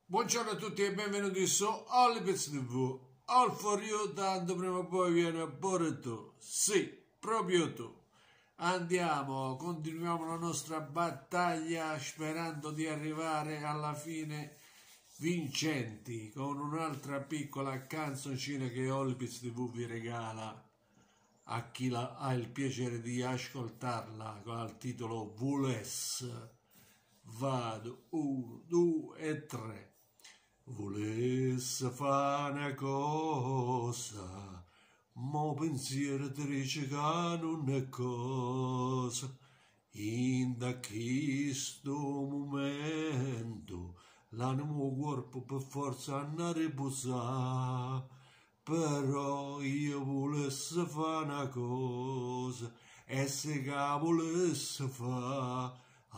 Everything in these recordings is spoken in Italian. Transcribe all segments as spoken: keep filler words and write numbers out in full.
Buongiorno a tutti e benvenuti su Olipez tivù. All for you, tanto prima o poi viene pure tu. Sì, proprio tu. Andiamo, continuiamo la nostra battaglia sperando di arrivare alla fine vincenti con un'altra piccola canzoncina che Olipez tivù vi regala a chi la, ha il piacere di ascoltarla al titolo Vules. Vado, uno, due e tre. Volesse fare una cosa, mo pensiero ti dice che non è cosa. In da questo momento l'animo corpo per forza andare a riposare. Però io volesse fare una cosa, e se che volesse fare,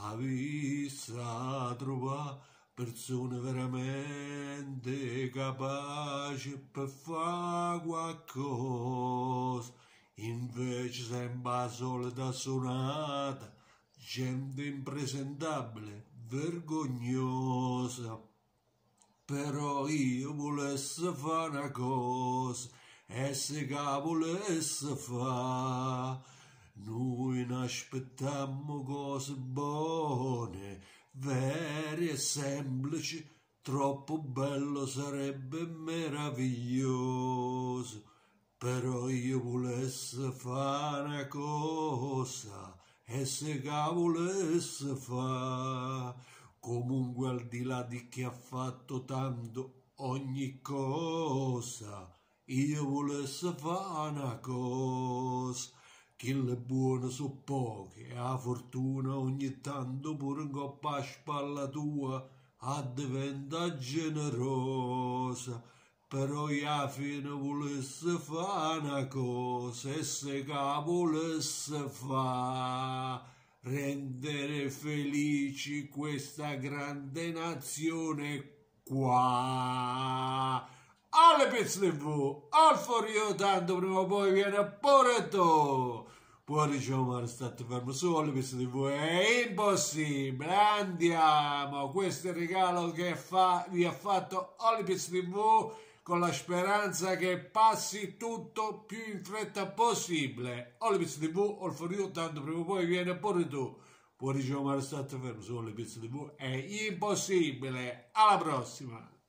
avvisa trovare persone veramente capaci per fare qualcosa. Invece sembra la solita sonata, gente impresentabile, vergognosa. Però io volesse fare una cosa, e se che volesse fare, noi ne aspettiamo cose buone, vere e semplici, troppo bello sarebbe meraviglioso. Però io volesse fare una cosa, e se che volesse fare, comunque al di là di chi ha fatto tanto ogni cosa, io volesse fare una cosa. Chi è buono su pochi, e la fortuna ogni tanto pure un coppa a spalla tua a diventa generosa. Però io alla fine volesse fare una cosa, e se che volesse fare, rendere felici questa grande nazione qua. Olipez tivù, all for you, tanto prima o poi viene pure tu. Poi diciamo, ma state fermo su Olipez tivù, è impossibile, andiamo, questo è il regalo che fa, vi ha fatto Olipez tivù con la speranza che passi tutto più in fretta possibile. Olipez tivù, all for you, tanto prima o poi viene pure tu. Poi diciamo, ma state fermo su Olipez tivù, è impossibile, alla prossima.